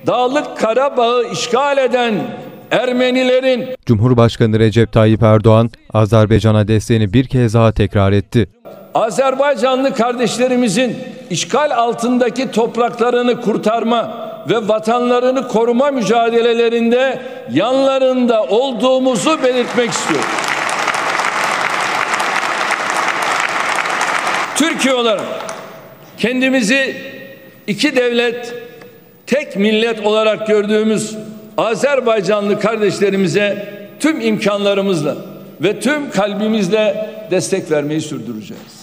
Dağlık Karabağ'ı işgal eden Ermenilerin... Cumhurbaşkanı Recep Tayyip Erdoğan, Azerbaycan'a desteğini bir kez daha tekrar etti. Azerbaycanlı kardeşlerimizin işgal altındaki topraklarını kurtarma ve vatanlarını koruma mücadelelerinde yanlarında olduğumuzu belirtmek istiyorum. Türkiye olarak kendimizi iki devlet, tek millet olarak gördüğümüz Azerbaycanlı kardeşlerimize tüm imkanlarımızla ve tüm kalbimizle destek vermeyi sürdüreceğiz.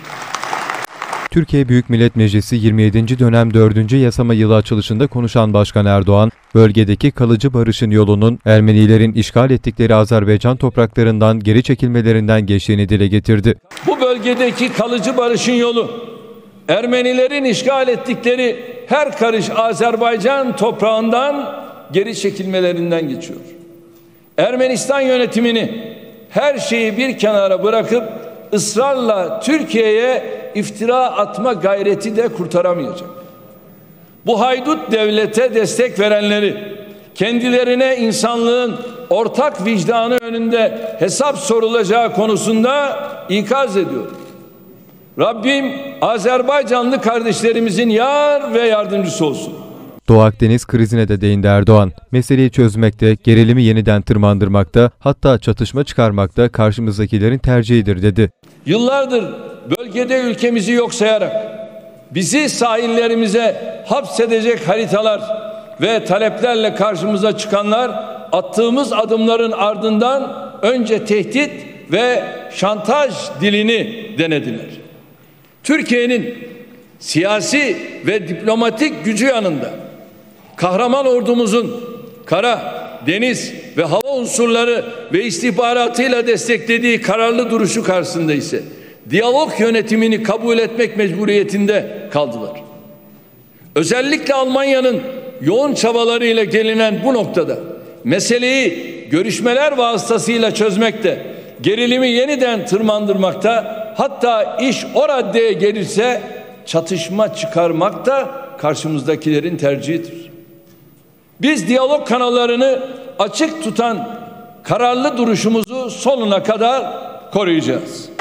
Türkiye Büyük Millet Meclisi 27. dönem 4. yasama yılı açılışında konuşan Başkan Erdoğan, bölgedeki kalıcı barışın yolunun Ermenilerin işgal ettikleri Azerbaycan topraklarından geri çekilmelerinden geçtiğini dile getirdi. Bu bölgedeki kalıcı barışın yolu, Ermenilerin işgal ettikleri her karış Azerbaycan toprağından geri çekilmelerinden geçiyor. Ermenistan yönetimini her şeyi bir kenara bırakıp ısrarla Türkiye'ye iftira atma gayreti de kurtaramayacak. Bu haydut devlete destek verenleri, kendilerine insanlığın ortak vicdanı önünde hesap sorulacağı konusunda ikaz ediyor. Rabbim Azerbaycanlı kardeşlerimizin yar ve yardımcısı olsun. Doğu Akdeniz krizine de değindi Erdoğan. Meseleyi çözmekte, gerilimi yeniden tırmandırmakta, hatta çatışma çıkarmakta karşımızdakilerin tercihidir dedi. Yıllardır bölgede ülkemizi yok sayarak bizi sahillerimize hapsedecek haritalar ve taleplerle karşımıza çıkanlar attığımız adımların ardından önce tehdit ve şantaj dilini denediler. Türkiye'nin siyasi ve diplomatik gücü yanında kahraman ordumuzun kara, deniz ve hava unsurları ve istihbaratıyla desteklediği kararlı duruşu karşısında ise diyalog yönetimini kabul etmek mecburiyetinde kaldılar. Özellikle Almanya'nın yoğun çabalarıyla gelinen bu noktada meseleyi görüşmeler vasıtasıyla çözmekte, gerilimi yeniden tırmandırmakta, hatta iş o raddeye gelirse çatışma çıkarmak da karşımızdakilerin tercihidir. Biz diyalog kanallarını açık tutan kararlı duruşumuzu sonuna kadar koruyacağız.